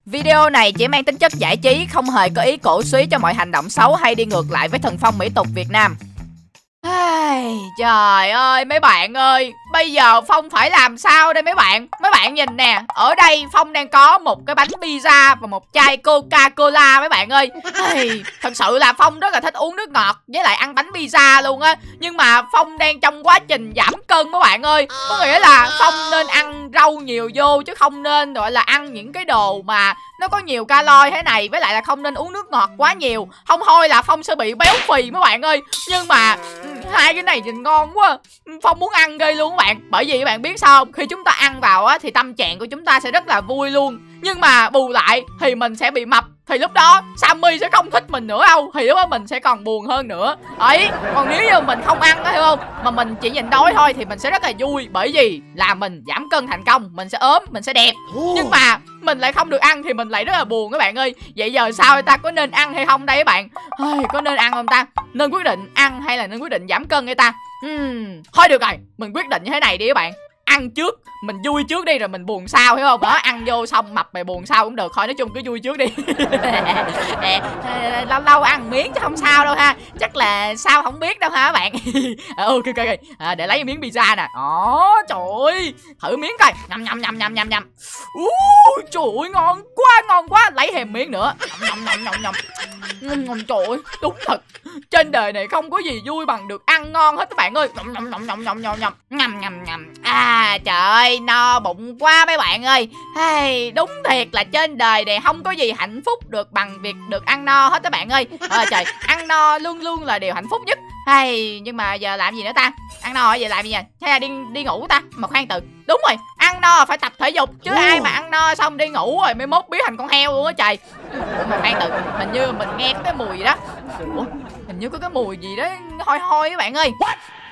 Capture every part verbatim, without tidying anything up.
Video này chỉ mang tính chất giải trí, không hề có ý cổ suý cho mọi hành động xấu hay đi ngược lại với thần phong mỹ tục Việt Nam. Ai, trời ơi mấy bạn ơi, bây giờ Phong phải làm sao đây mấy bạn? Mấy bạn nhìn nè, ở đây Phong đang có một cái bánh pizza và một chai Coca-Cola mấy bạn ơi. Ai, thật sự là Phong rất là thích uống nước ngọt với lại ăn bánh pizza luôn á. Nhưng mà Phong đang trong quá trình giảm cân mấy bạn ơi. Có nghĩa là Phong nên ăn rau nhiều vô chứ không nên gọi là ăn những cái đồ mà nó có nhiều calo thế này. Với lại là không nên uống nước ngọt quá nhiều, không thôi là Phong sẽ bị béo phì mấy bạn ơi. Nhưng mà hai cái này nhìn ngon quá, Phong muốn ăn ghê luôn các bạn. Bởi vì các bạn biết sao không? Khi chúng ta ăn vào á thì tâm trạng của chúng ta sẽ rất là vui luôn. Nhưng mà bù lại thì mình sẽ bị mập. Thì lúc đó Sammy sẽ không thích mình nữa đâu. Thì lúc đó mình sẽ còn buồn hơn nữa. Ấy, còn nếu như mình không ăn đó hiểu không, mà mình chỉ nhìn đói thôi thì mình sẽ rất là vui. Bởi vì là mình giảm cân thành công, mình sẽ ốm, mình sẽ đẹp. Nhưng mà mình lại không được ăn thì mình lại rất là buồn các bạn ơi. Vậy giờ sao người ta có nên ăn hay không đây các bạn? Ai, có nên ăn không ta? Nên quyết định ăn hay là nên quyết định giảm cân hay ta? Hmm, thôi được rồi, mình quyết định như thế này đi các bạn. Ăn trước, mình vui trước đi rồi mình buồn sau hiểu không? Đó, ăn vô xong mập mày buồn sau cũng được. Thôi nói chung cứ vui trước đi. Lâu lâu ăn miếng chứ không sao đâu ha. Chắc là sao không biết đâu ha các bạn. à, ok ok, okay. À, để lấy miếng pizza nè. Đó, trời ơi, thử miếng coi. Nhầm nhầm nhầm nhầm nhầm nhầm. Uh, trời ơi, ngon quá ngon quá. Lấy thêm miếng nữa. Nhầm nhầm nhầm nhầm nhầm. Nhầm, trời ơi, đúng thật. Trên đời này không có gì vui bằng được ăn ngon hết các bạn ơi. Nhầm nhầm nhầm nhầm nhầm nhầm nhầm nhầm nhầm nhầm. À trời ơi, no bụng quá mấy bạn ơi. Hey, đúng thiệt là trên đời này không có gì hạnh phúc được bằng việc được ăn no hết các bạn ơi. À, trời, ăn no luôn luôn là điều hạnh phúc nhất. Hey, nhưng mà giờ làm gì nữa ta? Ăn no rồi giờ làm gì vậy? Hay là đi đi ngủ ta? Mà khoan từ. Đúng rồi, ăn no phải tập thể dục chứ ừ. Ai mà ăn no xong đi ngủ rồi mới mốt biến thành con heo luôn á trời. Mà khoan từ, hình như mình nghe có cái mùi gì đó. Ủa, hình như có cái mùi gì đó hôi hôi các bạn ơi.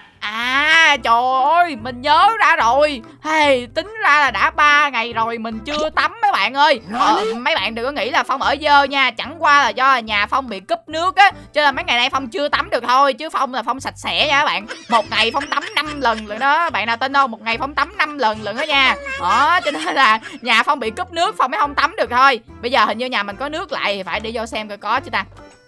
À trời ơi, mình nhớ ra rồi. Hey, tính ra là đã ba ngày rồi mình chưa tắm mấy bạn ơi. ờ, Mấy bạn đừng có nghĩ là Phong ở dơ nha. Chẳng qua là do nhà Phong bị cúp nước á, cho nên mấy ngày nay Phong chưa tắm được thôi. Chứ Phong là Phong sạch sẽ nha các bạn. Một ngày Phong tắm năm lần lần đó. Bạn nào tin không? Một ngày Phong tắm năm lần lần đó nha. Đó, cho nên là nhà Phong bị cúp nước, Phong mới không tắm được thôi. Bây giờ hình như nhà mình có nước lại thì phải đi vô xem coi có chứ ta.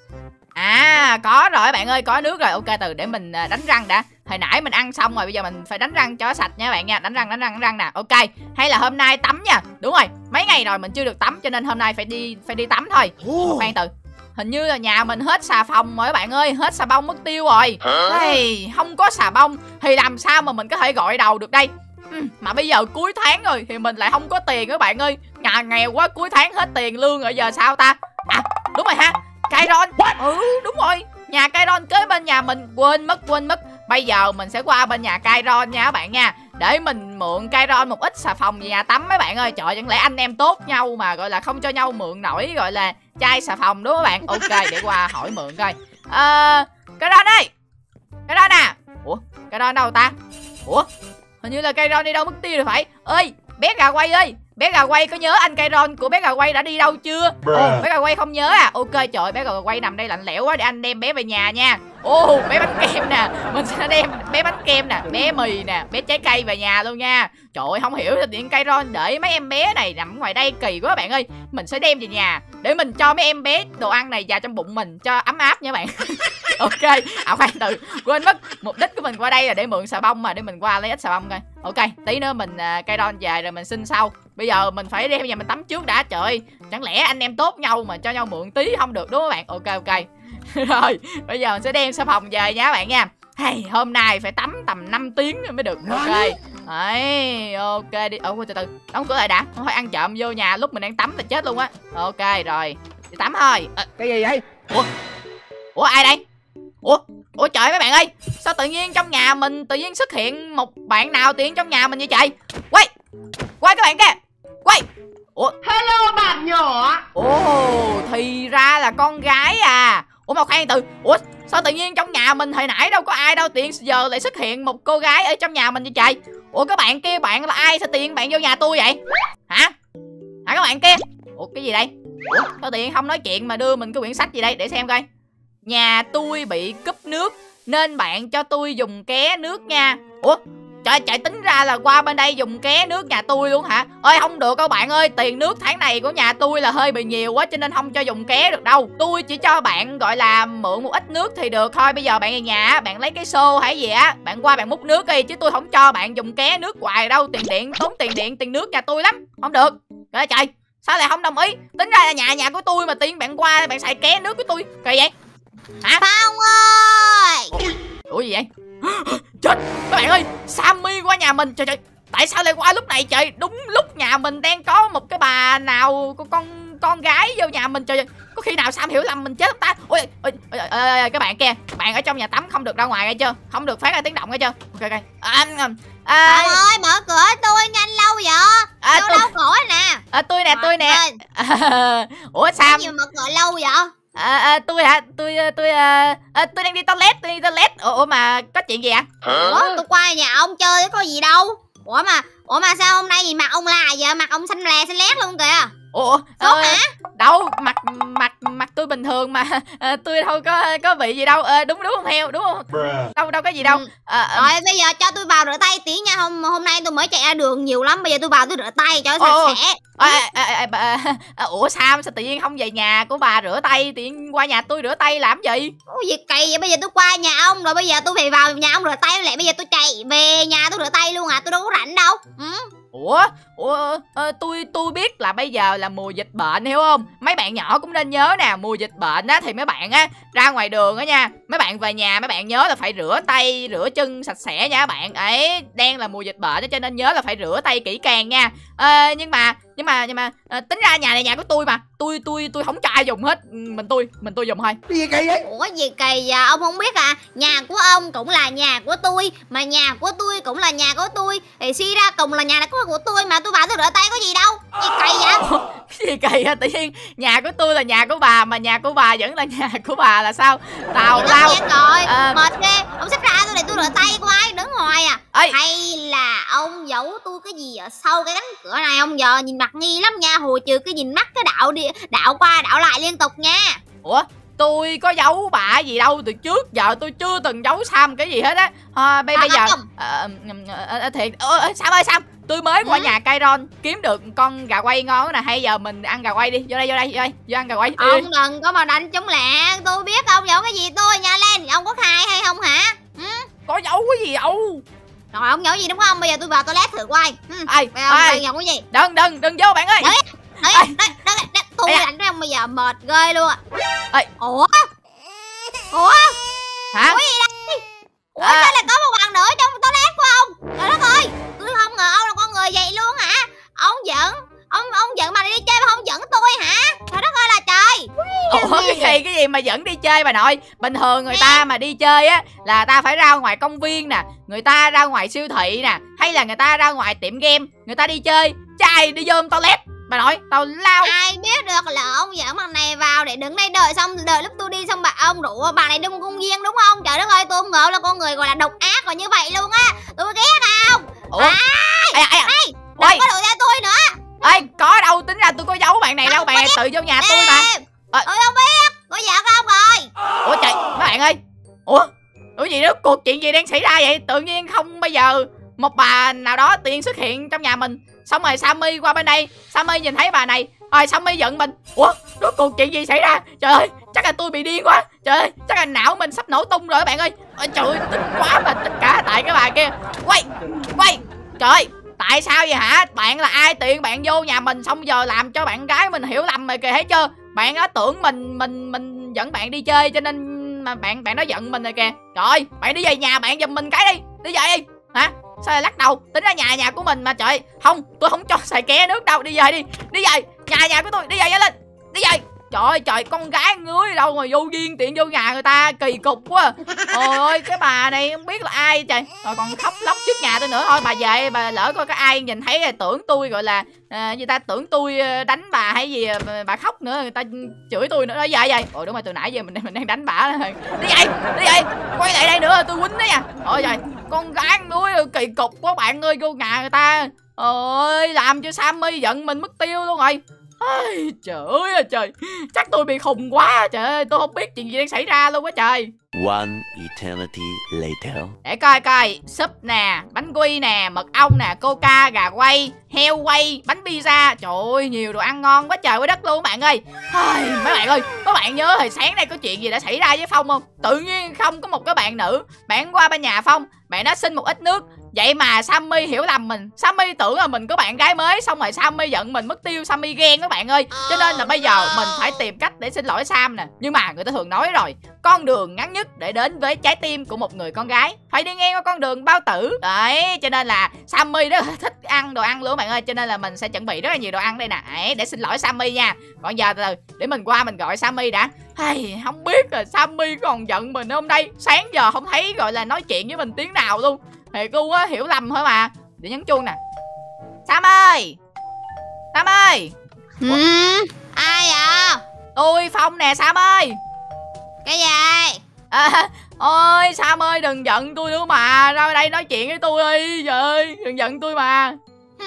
À có rồi bạn ơi, có nước rồi. Ok, từ để mình đánh răng đã. Hồi nãy mình ăn xong rồi, bây giờ mình phải đánh răng cho sạch nha bạn nha. Đánh răng đánh răng đánh răng nè. Ok, hay là hôm nay tắm nha. Đúng rồi, mấy ngày rồi mình chưa được tắm cho nên hôm nay phải đi phải đi tắm thôi. Khoan từ, hình như là nhà mình hết xà phòng rồi các bạn ơi. Hết xà bông mất tiêu rồi. Hey, không có xà bông thì làm sao mà mình có thể gội đầu được đây. Ừ, mà bây giờ cuối tháng rồi thì mình lại không có tiền các bạn ơi. Nhà nghèo quá, cuối tháng hết tiền lương rồi giờ sao ta. À đúng rồi ha, Kairon. Ừ đúng rồi, nhà Kairon kế bên nhà mình. Quên mất quên mất. Bây giờ mình sẽ qua bên nhà Kairon nha các bạn nha, để mình mượn Kairon một ít xà phòng về nhà tắm mấy bạn ơi. Trời, chẳng lẽ anh em tốt nhau mà gọi là không cho nhau mượn nổi gọi là chai xà phòng đúng không các bạn. Ok, để qua hỏi mượn coi. Ờ Kairon ơi, Kairon à. Ủa Kairon đâu ta? Ủa hình như là Kairon đi đâu mất tiêu rồi phải. Ơi bé gà quay ơi, bé gà quay có nhớ anh Kairon của bé gà quay đã đi đâu chưa? Ồ, bé gà quay không nhớ à? Ok, trời, bé gà quay nằm đây lạnh lẽo quá, để anh đem bé về nhà nha. Ồ, bé bánh kem nè, mình sẽ đem bé bánh kem nè, bé mì nè, bé trái cây về nhà luôn nha. Trời ơi, không hiểu là điện Kairon để mấy em bé này nằm ngoài đây kỳ quá bạn ơi. Mình sẽ đem về nhà để mình cho mấy em bé đồ ăn này vào trong bụng mình cho ấm áp nha bạn. Ok, à khoan từ, quên mất mục đích của mình qua đây là để mượn xà bông mà, để mình qua lấy ít xà bông coi. Ok, tí nữa mình uh, Kairon về rồi mình xin sau. Bây giờ mình phải đem nhà mình tắm trước đã. Trời ơi, chẳng lẽ anh em tốt nhau mà cho nhau mượn tí không được đúng không bạn? Ok ok. Rồi, bây giờ mình sẽ đem xà phòng về nha các bạn nha. Hey, hôm nay phải tắm tầm năm tiếng mới được. Ok. Đấy, ok đi. Ủa từ từ, đóng cửa lại đã. Không phải ăn trộm vô nhà lúc mình đang tắm là chết luôn á. Ok rồi, đi tắm thôi. À, cái gì vậy? Ủa? Ủa ai đây? Ủa? Ủa trời mấy bạn ơi, sao tự nhiên trong nhà mình tự nhiên xuất hiện một bạn nào tự nhiên trong nhà mình vậy trời? Quay, quay các bạn kia, quay. Ủa? Hello bạn nhỏ. Ồ, thì ra là con gái à. Ủa mà khoan từ, ủa sao tự nhiên trong nhà mình hồi nãy đâu có ai đâu, tiện giờ lại xuất hiện một cô gái ở trong nhà mình vậy trời? Ủa các bạn kia, bạn là ai, sao tiện bạn vô nhà tôi vậy? Hả? Hả các bạn kia? Ủa cái gì đây? Ủa sao tiện không nói chuyện mà đưa mình cái quyển sách gì đây để xem coi. Nhà tôi bị cúp nước nên bạn cho tôi dùng ké nước nha. Ủa Trời trời, tính ra là qua bên đây dùng ké nước nhà tôi luôn hả? Ơi không được các bạn ơi, tiền nước tháng này của nhà tôi là hơi bị nhiều quá cho nên không cho dùng ké được đâu. Tôi chỉ cho bạn gọi là mượn một ít nước thì được thôi. Bây giờ bạn ở nhà bạn lấy cái xô hay gì á, bạn qua bạn múc nước đi, chứ tôi không cho bạn dùng ké nước hoài đâu. Tiền điện, tốn tiền điện, tiền nước nhà tôi lắm. Không được. Trời trời, sao lại không đồng ý? Tính ra là nhà nhà của tôi mà tiên bạn qua bạn xài ké nước của tôi. Kỳ vậy? Hả? Phong ơi. Ủa gì vậy? Chết các bạn ơi, Sammy qua nhà mình. Trời trời, tại sao lại qua lúc này trời? Đúng lúc nhà mình đang có một cái bà nào con con, con gái vô nhà mình. Trời ơi, có khi nào Sam hiểu lầm mình chết không ta? Ôi ôi, ôi, ôi, ôi các bạn kia, bạn ở trong nhà tắm không được ra ngoài nghe chưa? Không được phát ra tiếng động nghe chưa? Ok ok. À, à, Phong ơi, mở cửa tôi nhanh lâu vậy. à, Đâu tôi, đâu cửa nè. à, tôi nè, tôi nè. À, ủa Sao Sam? nhiều mở cửa lâu vậy? À, à, tôi hả? Tôi tôi à, à, tôi đang đi toilet, tôi đi toilet. Ủa, ủa mà có chuyện gì ạ? À? Ủa, tôi qua nhà ông chơi có gì đâu. Ủa mà Ủa mà sao hôm nay gì mặt ông là vậy? Mặt ông xanh lè xanh lét luôn kìa. Ủa, Sốt ờ, hả? đâu, mặt mặt mặt tôi bình thường mà. À, tôi đâu có có bị gì đâu. À, đúng đúng không heo, đúng không? Bruh. Đâu đâu có gì đâu. Ừ. À, à, Rồi bây giờ cho tôi vào rửa tay tí nha. Hôm hôm nay tôi mới chạy ra đường nhiều lắm. Bây giờ tôi vào tôi rửa tay cho Ồ, sạch sẽ. à, à, à, à, à, à, ủa Sam, sao tự nhiên không về nhà của bà rửa tay, tự nhiên qua nhà tôi rửa tay làm gì? Ủa gì kỳ vậy? Bây giờ tôi qua nhà ông rồi bây giờ tôi phải vào nhà ông rửa tay lại. Bây giờ tôi chạy về nhà tôi rửa tay luôn à? Tôi đâu có rảnh đâu. Ừ. Ủa, ủa ờ, tôi tôi biết là bây giờ là mùa dịch bệnh hiểu không? Mấy bạn nhỏ cũng nên nhớ nè, mùa dịch bệnh á thì mấy bạn á ra ngoài đường á nha, mấy bạn về nhà mấy bạn nhớ là phải rửa tay, rửa chân sạch sẽ nha các bạn. Ấy, đang là mùa dịch bệnh cho nên nhớ là phải rửa tay kỹ càng nha. À, nhưng mà nhưng mà nhưng mà à, tính ra nhà này nhà của tôi mà, tôi tôi tôi không cho ai dùng hết, mình tôi mình tôi dùng thôi. Cái gì kỳ vậy? Ủa gì kỳ vậy? Ông không biết à? Nhà của ông cũng là nhà của tôi, mà nhà của tôi cũng là nhà của tôi, thì suy ra cùng là nhà này của tôi mà tôi vào tôi rửa tay có gì đâu. Gì kỳ vậy? Ủa, cái gì kỳ hả? Tự nhiên nhà của tôi là nhà của bà mà nhà của bà vẫn là nhà của bà là sao? Tào Thì lao. tất nhiên rồi. À, Mệt ghê. Ông xách ra tôi để tôi rửa tay của ai đứng ngoài à? ê, Hay là ông giấu tôi cái gì ở sau cái cánh cửa này? Ông giờ nhìn mặt nghi lắm nha. Hồi trừ cái nhìn mắt cái đạo đi đạo qua đạo lại liên tục nha. ủa tôi có giấu bà gì đâu, từ trước giờ tôi chưa từng giấu Sam cái gì hết á. À, bây, À, bây giờ không. à, à, à, thiệt ơ, ơ, Sam ơi Sam, tôi mới qua Ừ. nhà Kairon kiếm được con gà quay ngon nè, hay giờ mình ăn gà quay đi, vô đây vô đây vô đây vô ăn gà quay đi. Ông đừng có mà đánh trống lẹ. Tôi biết ông giấu cái gì tôi nha lên. Ông có khai hay không hả? Ừ? Có giấu cái gì đâu. Rồi ông giấu gì đúng không? Bây giờ tôi vào toilet thử coi. Ừ. Ai Bây giờ ông ai đang giấu cái gì? đừng đừng đừng vô bạn ơi. Đấy. Đấy, Ê. đấy, đấy, đấy, tôi Ê à. đánh với ông bây giờ mệt ghê luôn à. Ê. Ủa? Ủa? Hả? Ủa gì đây? Ủa À. sao lại có một bạn nữa trong toilet của ông? Trời đất ơi, tôi không ngờ ông là con người vậy luôn hả? Ông giận, ông ông giận mà đi chơi mà không giận tôi hả? Trời đất ơi là trời. Ủa cái gì cái gì mà vẫn đi chơi bà nội? Bình thường người ta mà đi chơi á là ta phải ra ngoài công viên nè, người ta ra ngoài siêu thị nè, hay là người ta ra ngoài tiệm game, người ta đi chơi. Trai đi vô toilet bà nội, tao lao. Ai biết được là ông dẫn bạn này vào để đứng đây đợi, xong đợi lúc tôi đi xong bà ông rủ bạn này đi một công viên đúng không? Trời đất ơi, tôi không ngờ là con người gọi là độc ác và như vậy luôn á. Tôi ghét không? Ủa? À, Ai ai đây, Ôi. đừng có đuổi theo tôi nữa. Ê, có đâu, tính ra tôi có giấu bạn này đâu, bạn này tự vô nhà tôi mà. Ê, Ờ. tôi không biết, có giận không rồi? Ủa trời, mấy bạn ơi. Ủa? Ủa gì đó, cuộc chuyện gì đang xảy ra vậy? Tự nhiên không bây giờ một bà nào đó tự nhiên xuất hiện trong nhà mình. Xong rồi Sammy qua bên đây, Sammy nhìn thấy bà này, rồi Sammy giận mình. Ủa? Rốt cuộc chuyện gì xảy ra? Trời ơi, chắc là tôi bị điên quá. Trời ơi, chắc là não mình sắp nổ tung rồi các bạn ơi. Ôi trời ơi, tức quá mà tất cả tại cái bà kia. Quay, quay. Trời ơi, tại sao vậy hả? Bạn là ai tiện bạn vô nhà mình xong giờ làm cho bạn gái mình hiểu lầm rồi kìa, thấy chưa? Bạn đó tưởng mình mình mình dẫn bạn đi chơi cho nên mà bạn bạn đó giận mình rồi kìa. Trời ơi, bạn đi về nhà bạn giùm mình cái đi. Đi về đi. Hả? Sao lại lắc đầu? Tính ra nhà nhà của mình mà trời. Không, tôi không cho xài ké nước đâu. Đi về đi. Đi về. Nhà nhà của tôi. Đi về nhanh lên. Đi về. Trời ơi trời, con gái ngưới đâu mà vô duyên tiện vô nhà người ta, kỳ cục quá. Trời ơi cái bà này không biết là ai trời. Rồi còn khóc lóc trước nhà tôi nữa. Thôi bà về, bà lỡ coi có ai nhìn thấy là tưởng tôi gọi là à, người ta tưởng tôi đánh bà hay gì, bà khóc nữa người ta chửi tôi nữa. Đó về về. Ồ đúng rồi, từ nãy giờ mình mình đang đánh bà rồi. Đi về, đi về. Quay lại đây nữa tôi quýnh đó nha. Ôi trời, con gái núi kỳ cục quá bạn ơi, vô nhà người ta. Ôi làm cho Sammy giận mình mất tiêu luôn rồi. Ai, trời ơi trời, chắc tôi bị khùng quá. Trời ơi, tôi không biết chuyện gì đang xảy ra luôn á trời. One eternity later. Để coi coi, súp nè, bánh quy nè, mật ong nè, coca, gà quay, heo quay, bánh pizza. Trời ơi, nhiều đồ ăn ngon quá trời quá đất luôn các bạn ơi. Ai, mấy bạn ơi, mấy bạn nhớ hồi sáng nay có chuyện gì đã xảy ra với Phong không? Tự nhiên không có một cái bạn nữ, bạn qua bên nhà Phong, bạn đó xin một ít nước. Vậy mà Sammy hiểu lầm mình. Sammy tưởng là mình có bạn gái mới, xong rồi Sammy giận mình mất tiêu. Sammy ghen các bạn ơi. Cho nên là bây giờ mình phải tìm cách để xin lỗi Sam nè. Nhưng mà người ta thường nói rồi, con đường ngắn nhất để đến với trái tim của một người con gái phải đi ngang qua con đường bao tử. Đấy, cho nên là Sammy rất là thích ăn đồ ăn luôn các bạn ơi. Cho nên là mình sẽ chuẩn bị rất là nhiều đồ ăn đây nè. Đấy, để xin lỗi Sammy nha. Còn giờ từ từ để mình qua mình gọi Sammy đã. Hay, không biết là Sammy còn giận mình không đây. Sáng giờ không thấy gọi là nói chuyện với mình tiếng nào luôn. Thiệt luôn á, hiểu lầm thôi mà. Để nhấn chuông nè. Sam ơi, Sam ơi. Ừ, ai à? Tôi Phong nè Sam ơi. Cái gì? À, ôi Sam ơi đừng giận tôi nữa mà. Ra đây nói chuyện với tôi đi. Trời ơi, đừng giận tôi mà. Ừ,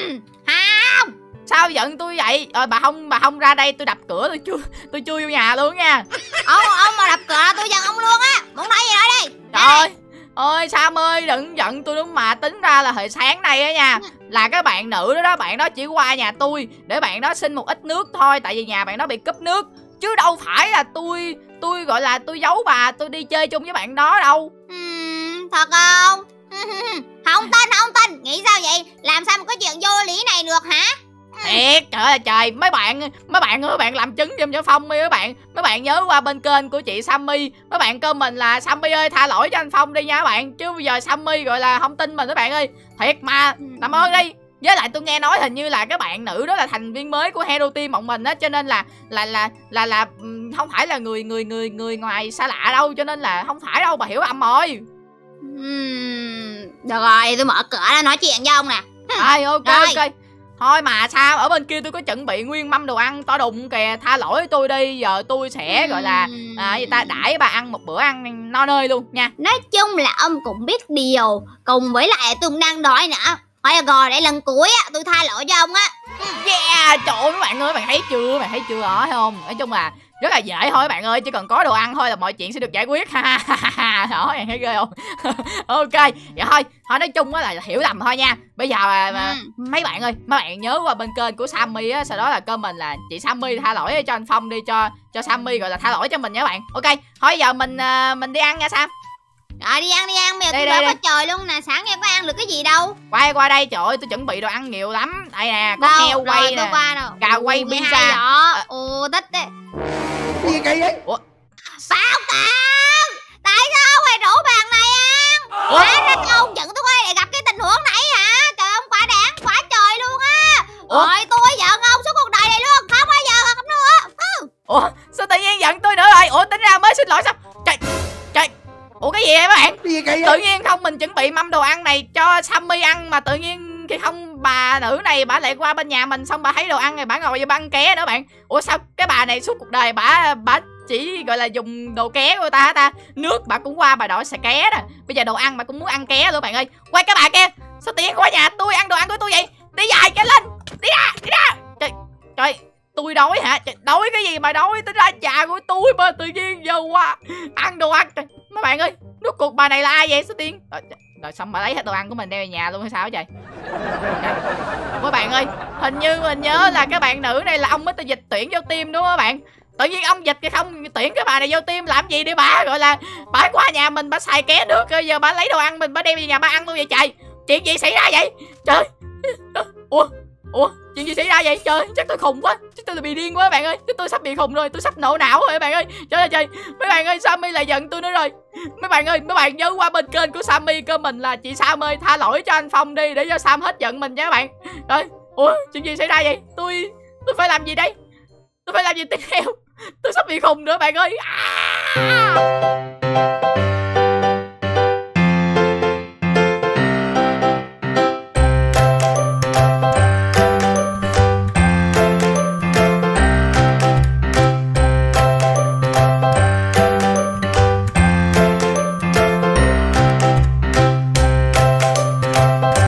không. Sao giận tôi vậy? Rồi bà không bà không ra đây tôi đập cửa tôi chui tôi chui vô nhà luôn nha. Ông ông mà đập cửa tôi giận ông luôn á. Muốn nói gì nói đi. Trời ơi. Ôi Sam ơi đừng giận tôi nữa mà. Tính ra là hồi sáng nay á nha, là cái bạn nữ đó đó, bạn đó chỉ qua nhà tôi để bạn đó xin một ít nước thôi. Tại vì nhà bạn đó bị cúp nước. Chứ đâu phải là tôi Tôi gọi là tôi giấu bà, tôi đi chơi chung với bạn đó đâu. Ừ, thật không? Không tin, không tin. Nghĩ sao vậy? Làm sao mà có chuyện vô lý này được hả? Thiệt, trời ơi trời, mấy bạn mấy bạn ơi, mấy bạn làm chứng giùm cho Phong đi mấy bạn. Mấy bạn nhớ qua bên kênh của chị Sammy, mấy bạn comment là Sammy ơi tha lỗi cho anh Phong đi nha các bạn. Chứ bây giờ Sammy gọi là không tin mình các bạn ơi. Thiệt mà, làm ơn đi. Với lại tôi nghe nói hình như là cái bạn nữ đó là thành viên mới của Hero Team bọn mình á, cho nên là là là là là không phải là người người người người ngoài xa lạ đâu, cho nên là không phải đâu, bà hiểu lầm rồi. Uhm, được rồi, tôi mở cửa ra nói chuyện với ông nè. Ai ok Rồi. ok. Thôi mà sao ở bên kia tôi có chuẩn bị nguyên mâm đồ ăn to đùng kìa, tha lỗi tôi đi, giờ tôi sẽ gọi là à, gì ta đãi bà ăn một bữa ăn no nơi luôn nha. Nói chung là ông cũng biết điều. Cùng với lại tôi cũng đang đói nữa. Thôi rồi để lần cuối á tôi tha lỗi cho ông á. Yeah, trời ơi các bạn ơi, bạn thấy chưa, bạn thấy chưa hả, thấy không? Nói chung là rất là dễ thôi bạn ơi, chỉ cần có đồ ăn thôi là mọi chuyện sẽ được giải quyết ha ha. Đó, bạn thấy ghê không? Ok, vậy thôi, thôi nói chung á là hiểu lầm thôi nha. Bây giờ mà, mà Ừ. mấy bạn ơi, mấy bạn nhớ qua bên kênh của Sammy á, sau đó là comment là chị Sammy tha lỗi cho anh Phong đi, cho cho Sammy gọi là tha lỗi cho mình nha các bạn. Ok, thôi giờ mình uh, mình đi ăn nha Sam. Rồi đi ăn đi ăn, bây giờ Đây, tôi đây, đói đây. quá trời luôn nè. Sáng nay có ăn được cái gì đâu. Quay qua đây, trời ơi tôi chuẩn bị đồ ăn nhiều lắm. Đây nè, có Đâu, heo rồi quay tôi nè, qua nào. gà quay, Ồ, mười pizza. hai À. vậy? Ồ thích đấy. Cái gì kỳ vậy? Ủa? Sao Tao? Tại sao mày rủ bạn này ăn? Ủa? Hóa ra ông dẫn tôi qua để gặp cái tình huống này hả? Trời ông quả đáng quả trời luôn á. Ủa? Rồi tôi giận ông suốt cuộc đời này luôn. Không bao giờ không nữa. Ừ. Ủa sao tự nhiên giận tôi nữa rồi? Ủa tính ra mới xin lỗi sao? Trời trời. Ủa cái gì vậy các bạn? Cái gì kỳ Tự vậy? nhiên không mình chuẩn bị mâm đồ ăn này cho Sammy ăn mà tự nhiên khi không bà nữ này bà lại qua bên nhà mình, xong bà thấy đồ ăn này bà ngồi vô bà ăn ké nữa bạn. Ủa sao cái bà này suốt cuộc đời bà bà chỉ gọi là dùng đồ ké của ta hả ta? Nước bà cũng qua bà đổi xà ké nè. Bây giờ đồ ăn bà cũng muốn ăn ké luôn bạn ơi. Quay cái bà kia. Sao tự nhiên qua nhà tôi ăn đồ ăn của tôi vậy? Đi dài cái lên. Đi ra, đi ra. Trời trời, tôi đói hả? Trời, đói cái gì mà đói, tính ra nhà của tôi mà tự nhiên giờ qua ăn đồ ăn. Trời, mấy bạn ơi, rốt cuộc bà này là ai vậy sao tiên? Rồi, rồi xong bà lấy hết đồ ăn của mình đem về nhà luôn hay sao vậy? Trời, mấy bạn ơi, hình như mình nhớ là cái bạn nữ này là ông mới tự dịch tuyển vô team đúng không các bạn? Tự nhiên ông dịch cái không tuyển cái bà này vô team làm gì để bà gọi là bà qua nhà mình bà xài ké nước, rồi giờ bà lấy đồ ăn mình bà đem về nhà bà ăn luôn vậy trời. Chuyện gì xảy ra vậy? Trời. Ủa? Ủa? Chuyện gì xảy ra vậy? Trời, chắc tôi khùng quá. Chắc tôi là bị điên quá bạn ơi. Chắc tôi sắp bị khùng rồi, tôi sắp nổ não rồi bạn ơi. Trời ơi trời. Mấy bạn ơi, Sammy lại giận tôi nữa rồi. Mấy bạn ơi, mấy bạn nhớ qua bên kênh của Sammy cơ mình là chị Sam ơi tha lỗi cho anh Phong đi để cho Sam hết giận mình nha các bạn. Rồi, ủa, chuyện gì xảy ra vậy? Tôi tôi phải làm gì đây? Tôi phải làm gì tiếp theo? Tôi sắp bị khùng nữa bạn ơi. À!